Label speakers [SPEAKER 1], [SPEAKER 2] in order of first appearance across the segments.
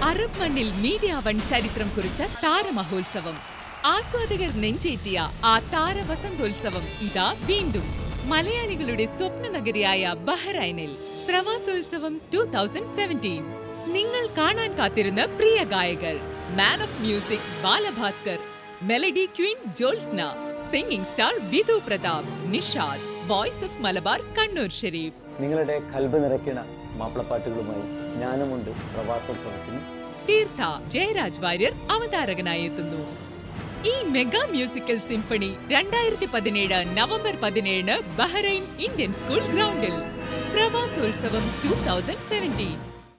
[SPEAKER 1] Arab മണ്ണിൽ media one ചരിത്രം കുറിച്ച താരമഹോത്സവം. ആസ്വാദകർ നെഞ്ചേറ്റിയ ആ താരവസന്തോത്സവം ഇതാ വീണ്ടും മലയാളികളുടെ സ്വപ്ന നഗരിയായ ബഹ്റൈനിൽ. പ്രവാസോത്സവം 2017. നിങ്ങൾ കാണാൻ കാത്തിരുന്ന പ്രിയ ഗായകർ: man of music Balabhaskar, melody queen Jyotsna, singing star Vidhu Prathap, Nishad, voice of Malabar Kannur Shareef.
[SPEAKER 2] നിങ്ങളുടെ കൽബ് നിറയ്ക്കണ മാപ്പിളപ്പാട്ടുകളുമായി ഞാനുമുണ്ട് പ്രവാസോത്സവത്തിന്.
[SPEAKER 1] തീർത്ഥ ജയരാജ് വാര്യർ അവതാരകനായി എത്തുന്നു. ഈ mega musical symphony 2017 November 17 Bahrain Indian school ഗ്രൗണ്ടിൽ. Pravasolsavam 2017.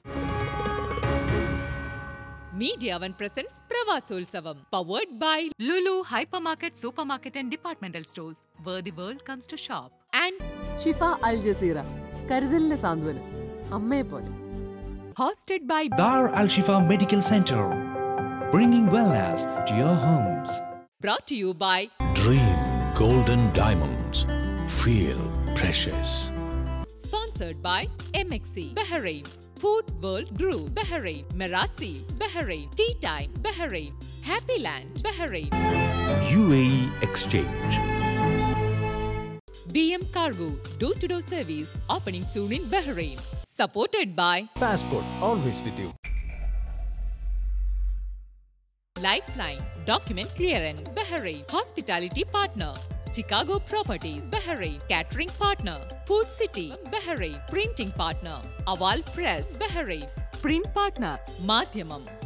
[SPEAKER 1] Media One presents Pravasolsavam, powered by Lulu Hypermarket, Supermarket and Departmental Stores, where the world comes to shop. And
[SPEAKER 3] Shifa Al Jazeera, കരുതലിന്റെ സാന്ത്വനം, അമ്മയെ പോലെ.
[SPEAKER 1] Hosted by
[SPEAKER 4] Dar Al Shifa Medical Center, bringing wellness to your homes.
[SPEAKER 1] Brought to you by
[SPEAKER 5] Dream Golden Diamonds. Feel precious.
[SPEAKER 1] Sponsored by MXC Bahrain, Food World Group Bahrain, Merasi Bahrain, Tea Time Bahrain, Happy Land Bahrain,
[SPEAKER 5] UAE Exchange.
[SPEAKER 1] BM Cargo, door-to-door service opening soon in Bahrain. Supported by
[SPEAKER 6] Passport, always with you.
[SPEAKER 1] Lifeline, document clearance Bahrain, hospitality partner Chicago Properties Bahrain, catering partner Food City Bahrain, printing partner Awal Press Bahrain, print partner Madhyamam.